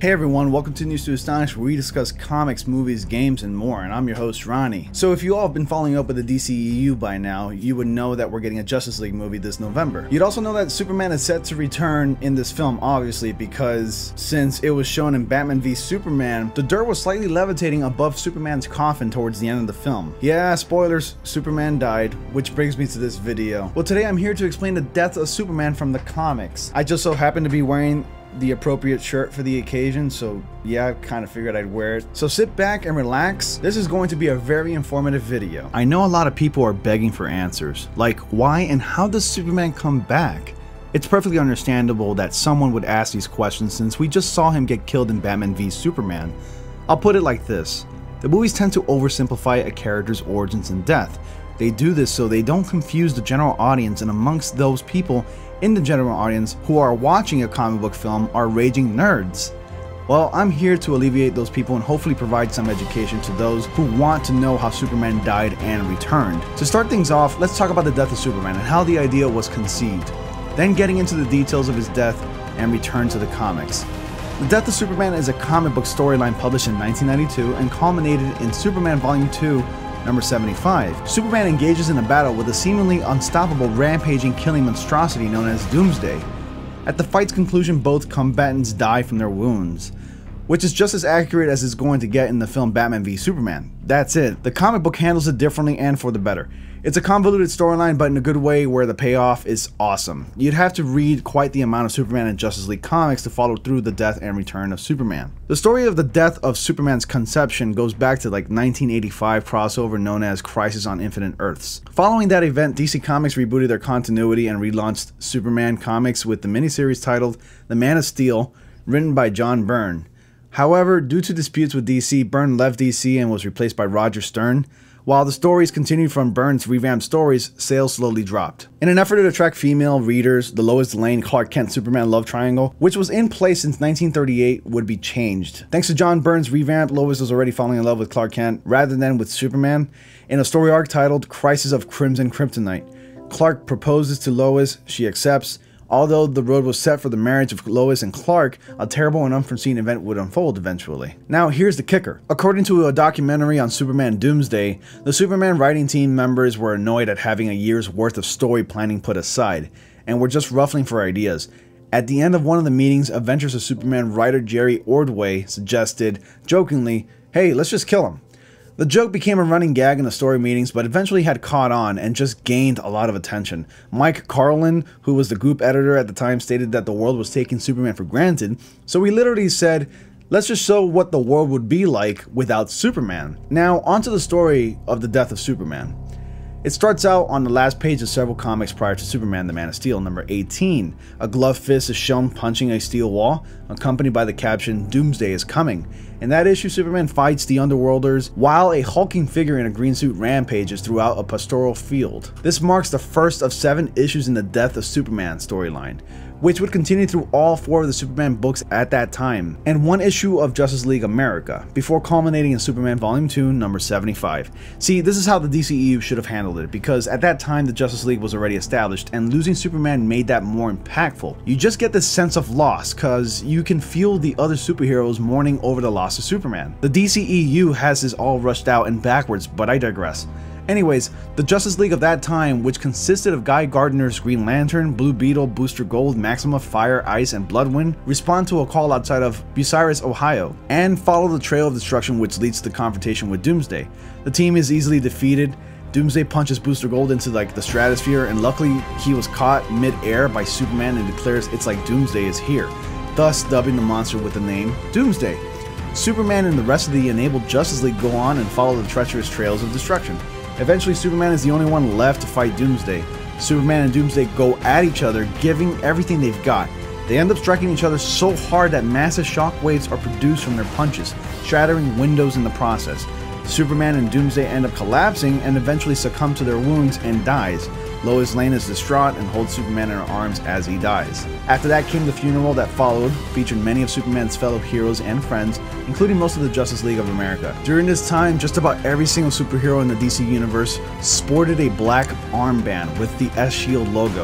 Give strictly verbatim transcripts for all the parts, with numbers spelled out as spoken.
Hey everyone, welcome to News to Astonish, where we discuss comics, movies, games, and more, and I'm your host, Ronnie. So if you all have been following up with the D C E U by now, you would know that we're getting a Justice League movie this November. You'd also know that Superman is set to return in this film, obviously, because since it was shown in Batman v Superman, the dirt was slightly levitating above Superman's coffin towards the end of the film. Yeah, spoilers, Superman died, which brings me to this video. Well, today I'm here to explain the death of Superman from the comics. I just so happen to be wearing the appropriate shirt for the occasion, so yeah, I kind of figured I'd wear it. So sit back and relax. This is going to be a very informative video. I know a lot of people are begging for answers, like why and how does Superman come back? It's perfectly understandable that someone would ask these questions since we just saw him get killed in Batman v Superman. I'll put it like this. The movies tend to oversimplify a character's origins and death. They do this so they don't confuse the general audience, and amongst those people in the general audience who are watching a comic book film are raging nerds. Well, I'm here to alleviate those people and hopefully provide some education to those who want to know how Superman died and returned. To start things off, let's talk about the death of Superman and how the idea was conceived, then getting into the details of his death and return to the comics. The Death of Superman is a comic book storyline published in nineteen ninety-two and culminated in Superman Volume two, number seventy-five. Superman engages in a battle with a seemingly unstoppable rampaging killing monstrosity known as Doomsday. At the fight's conclusion, both combatants die from their wounds, which is just as accurate as it's going to get in the film Batman v Superman. That's it. The comic book handles it differently and for the better. It's a convoluted storyline, but in a good way where the payoff is awesome. You'd have to read quite the amount of Superman and Justice League comics to follow through the death and return of Superman. The story of the death of Superman's conception goes back to like nineteen eighty-five crossover known as Crisis on Infinite Earths. Following that event, D C Comics rebooted their continuity and relaunched Superman comics with the miniseries titled The Man of Steel, written by John Byrne. However, due to disputes with D C, Byrne left D C and was replaced by Roger Stern. While the stories continued from Byrne's revamped stories, sales slowly dropped. In an effort to attract female readers, the Lois Lane Clark Kent Superman love triangle, which was in place since nineteen thirty-eight, would be changed. Thanks to John Byrne's revamp, Lois was already falling in love with Clark Kent rather than with Superman. In a story arc titled Crisis of Crimson Kryptonite, Clark proposes to Lois, she accepts. Although the road was set for the marriage of Lois and Clark, a terrible and unforeseen event would unfold eventually. Now here's the kicker. According to a documentary on Superman Doomsday, the Superman writing team members were annoyed at having a year's worth of story planning put aside, and were just ruffling for ideas. At the end of one of the meetings, Adventures of Superman writer Jerry Ordway suggested, jokingly, "Hey, let's just kill him." The joke became a running gag in the story meetings, but eventually had caught on and just gained a lot of attention. Mike Carlin, who was the group editor at the time, stated that the world was taking Superman for granted, so he literally said, "Let's just show what the world would be like without Superman." Now, onto the story of the death of Superman. It starts out on the last page of several comics prior to Superman the Man of Steel, number eighteen. A gloved fist is shown punching a steel wall, accompanied by the caption, "Doomsday is coming." In that issue, Superman fights the Underworlders, while a hulking figure in a green suit rampages throughout a pastoral field. This marks the first of seven issues in the Death of Superman storyline, which would continue through all four of the Superman books at that time, and one issue of Justice League America, before culminating in Superman Volume two, number seventy-five. See, this is how the D C E U should have handled it, because at that time the Justice League was already established, and losing Superman made that more impactful. You just get this sense of loss, cause you can feel the other superheroes mourning over the loss of Superman. The D C E U has this all rushed out and backwards, but I digress. Anyways, the Justice League of that time, which consisted of Guy Gardner's Green Lantern, Blue Beetle, Booster Gold, Maxima, Fire, Ice, and Bloodwind, respond to a call outside of Bucyrus, Ohio, and follow the trail of destruction which leads to the confrontation with Doomsday. The team is easily defeated. Doomsday punches Booster Gold into like the stratosphere, and luckily he was caught mid-air by Superman and declares it's like Doomsday is here, thus dubbing the monster with the name Doomsday. Superman and the rest of the enabled Justice League go on and follow the treacherous trails of destruction. Eventually, Superman is the only one left to fight Doomsday. Superman and Doomsday go at each other, giving everything they've got. They end up striking each other so hard that massive shockwaves are produced from their punches, shattering windows in the process. Superman and Doomsday end up collapsing and eventually succumb to their wounds and dies. Lois Lane is distraught and holds Superman in her arms as he dies. After that came the funeral that followed, featured many of Superman's fellow heroes and friends, including most of the Justice League of America. During this time, just about every single superhero in the D C universe sported a black armband with the S Shield logo.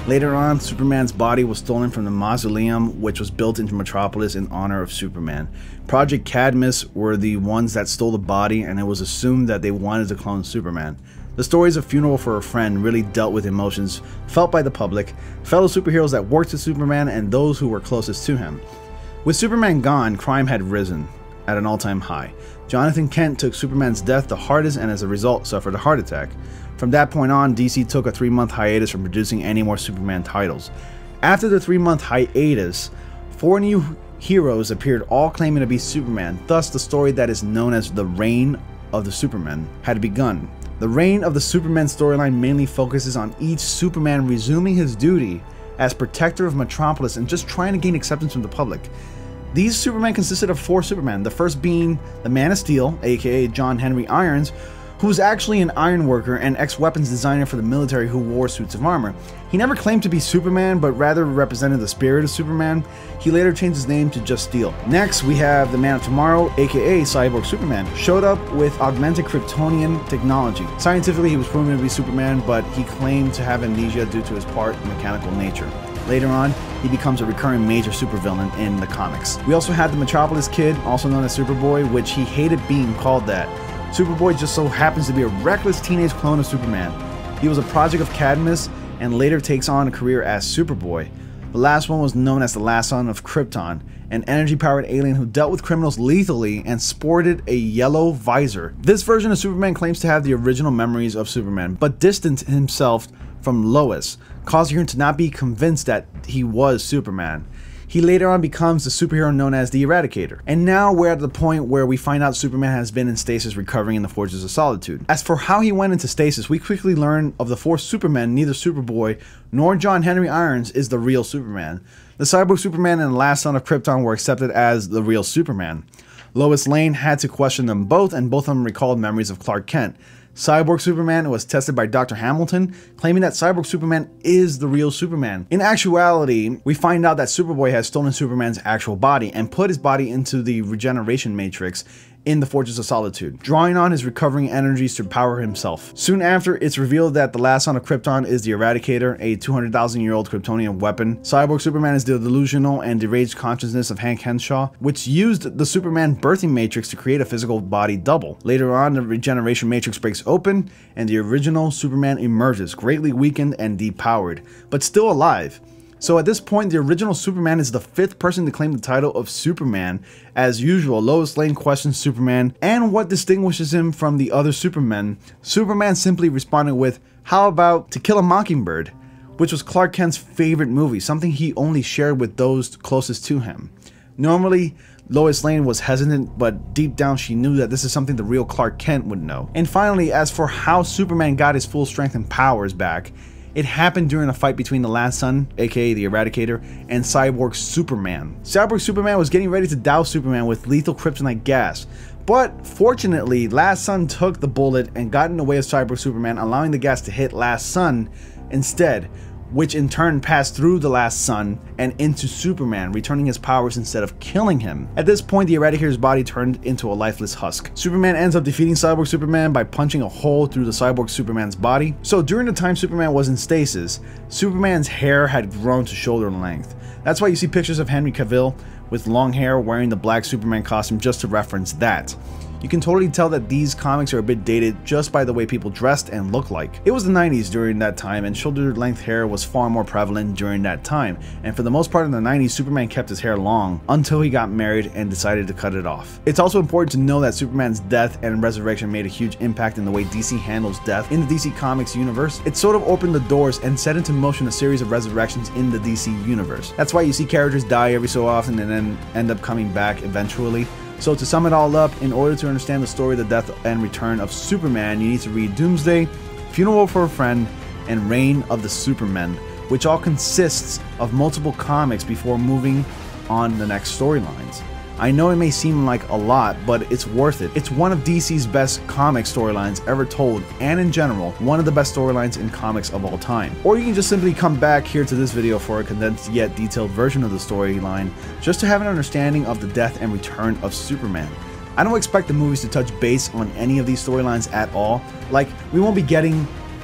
Later on, Superman's body was stolen from the mausoleum which was built into Metropolis in honor of Superman. Project Cadmus were the ones that stole the body, and it was assumed that they wanted to clone Superman. The stories of Funeral for a Friend really dealt with emotions felt by the public, fellow superheroes that worked with Superman, and those who were closest to him. With Superman gone, crime had risen at an all-time high. Jonathan Kent took Superman's death the hardest and as a result suffered a heart attack. From that point on, D C took a three-month hiatus from producing any more Superman titles. After the three-month hiatus, four new heroes appeared, all claiming to be Superman. Thus, the story that is known as the Reign of the Supermen had begun. The Reign of the Supermen storyline mainly focuses on each Superman resuming his duty as protector of Metropolis and just trying to gain acceptance from the public. These Supermen consisted of four Supermen, the first being the Man of Steel, aka John Henry Irons, who was actually an iron worker and ex-weapons designer for the military who wore suits of armor. He never claimed to be Superman, but rather represented the spirit of Superman. He later changed his name to just Steel. Next, we have the Man of Tomorrow, aka Cyborg Superman, showed up with augmented Kryptonian technology. Scientifically, he was proven to be Superman, but he claimed to have amnesia due to his part mechanical nature. Later on, he becomes a recurring major supervillain in the comics. We also had the Metropolis Kid, also known as Superboy, which he hated being called that. Superboy just so happens to be a reckless teenage clone of Superman. He was a project of Cadmus and later takes on a career as Superboy. The last one was known as the Last Son of Krypton, an energy-powered alien who dealt with criminals lethally and sported a yellow visor. This version of Superman claims to have the original memories of Superman, but distanced himself from Lois, causing her to not be convinced that he was Superman. He later on becomes the superhero known as the Eradicator. And now we're at the point where we find out Superman has been in stasis recovering in the Fortress of Solitude. As for how he went into stasis, we quickly learn of the four Supermen, neither Superboy nor John Henry Irons is the real Superman. The Cyborg Superman and the Last Son of Krypton were accepted as the real Superman. Lois Lane had to question them both, and both of them recalled memories of Clark Kent. Cyborg Superman was tested by Doctor Hamilton, claiming that Cyborg Superman is the real Superman. In actuality, we find out that Superboy has stolen Superman's actual body and put his body into the regeneration matrix in the Fortress of Solitude, drawing on his recovering energies to power himself. Soon after, it's revealed that the Last Son of Krypton is the Eradicator, a two hundred thousand year old Kryptonian weapon. Cyborg Superman is the delusional and deranged consciousness of Hank Henshaw, which used the Superman birthing matrix to create a physical body double. Later on, the regeneration matrix breaks open, and the original Superman emerges, greatly weakened and depowered, but still alive. So at this point, the original Superman is the fifth person to claim the title of Superman. As usual, Lois Lane questions Superman and what distinguishes him from the other Supermen. Superman simply responded with, "How about To Kill a Mockingbird?" which was Clark Kent's favorite movie, something he only shared with those closest to him. Normally, Lois Lane was hesitant, but deep down she knew that this is something the real Clark Kent would know. And finally, as for how Superman got his full strength and powers back, it happened during a fight between the Last Son, aka the Eradicator, and Cyborg Superman. Cyborg Superman was getting ready to douse Superman with lethal kryptonite gas, but fortunately, Last Son took the bullet and got in the way of Cyborg Superman, allowing the gas to hit Last Son instead, which in turn passed through the Last Son and into Superman, returning his powers instead of killing him. At this point, the Eradicator's body turned into a lifeless husk. Superman ends up defeating Cyborg Superman by punching a hole through the Cyborg Superman's body. So during the time Superman was in stasis, Superman's hair had grown to shoulder length. That's why you see pictures of Henry Cavill with long hair wearing the black Superman costume, just to reference that. You can totally tell that these comics are a bit dated just by the way people dressed and looked like. It was the nineties during that time, and shoulder length hair was far more prevalent during that time, and for the most part in the nineties, Superman kept his hair long until he got married and decided to cut it off. It's also important to know that Superman's death and resurrection made a huge impact in the way D C handles death in the D C Comics universe. It sort of opened the doors and set into motion a series of resurrections in the D C universe. That's why you see characters die every so often and then end up coming back eventually. So to sum it all up, in order to understand the story of the death and return of Superman, you need to read Doomsday, Funeral for a Friend, and Reign of the Supermen, which all consists of multiple comics before moving on the next storylines. I know it may seem like a lot, but it's worth it. It's one of D C's best comic storylines ever told, and in general, one of the best storylines in comics of all time. Or you can just simply come back here to this video for a condensed yet detailed version of the storyline, just to have an understanding of the death and return of Superman. I don't expect the movies to touch base on any of these storylines at all. Like, we won't be getting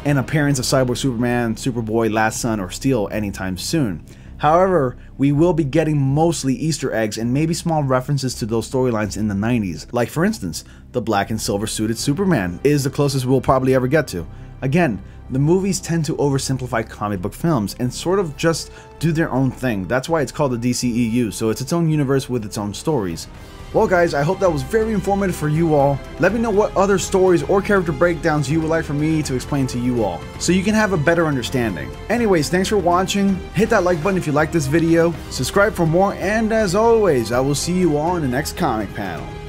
an appearance of Cyborg Superman, Superboy, Last Son, or Steel anytime soon. However, we will be getting mostly Easter eggs and maybe small references to those storylines in the nineties. Like for instance, the black and silver suited Superman is the closest we'll probably ever get to. Again, the movies tend to oversimplify comic book films and sort of just do their own thing. That's why it's called the D C E U, so it's its own universe with its own stories. Well guys, I hope that was very informative for you all. Let me know what other stories or character breakdowns you would like for me to explain to you all, so you can have a better understanding. Anyways, thanks for watching. Hit that like button if you like this video, subscribe for more, and as always, I will see you all in the next comic panel.